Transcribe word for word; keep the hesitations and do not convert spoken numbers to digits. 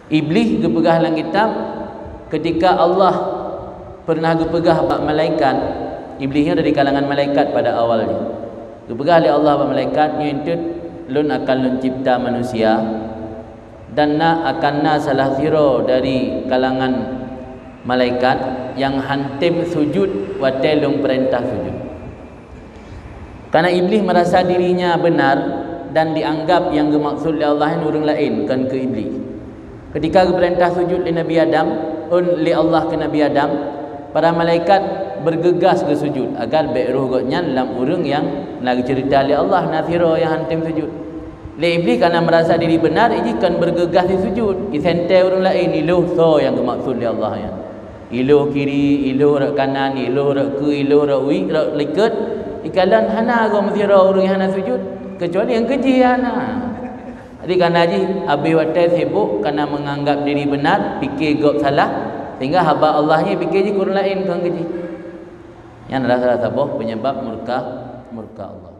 Iblis gepegah dalam kitab ketika Allah pernah gepegah bab malaikat. Iblisnya dari kalangan malaikat pada awalnya. Gepegah oleh Allah bab malaikat nyentet lun akan lun cipta manusia dan na akan na salah siro dari kalangan malaikat yang hantim sujud wa telung perintah sujud. Karena iblis merasa dirinya benar dan dianggap yang dimaksud oleh Allah yang orang lain kan ke iblis. Ketika perintah sujud li Nabi Adam, un li Allah ke Nabi Adam, para malaikat bergegas ke sujud agar baik roh gotnya dalam urang yang nak cerita li Allah nasiro yang hantim sujud. Li iblis kerana merasa diri benar, ia kan bergegas di sujud. Isente orang lain iluh so yang dimaksud li Allah yang. Iluh kiri, iluh rak kanan, iluh rak ke, iluh rak wi, rak liket. Ikalan hana go mesira orang yang hana sujud kecuali yang keji hana. Jadi kerana haji habis waktu sibuk kerana menganggap diri benar, fikir gop salah, sehingga hamba Allahnya fikir je kurang lain kan keji. Yang adalah salah satu penyebab murka murka Allah.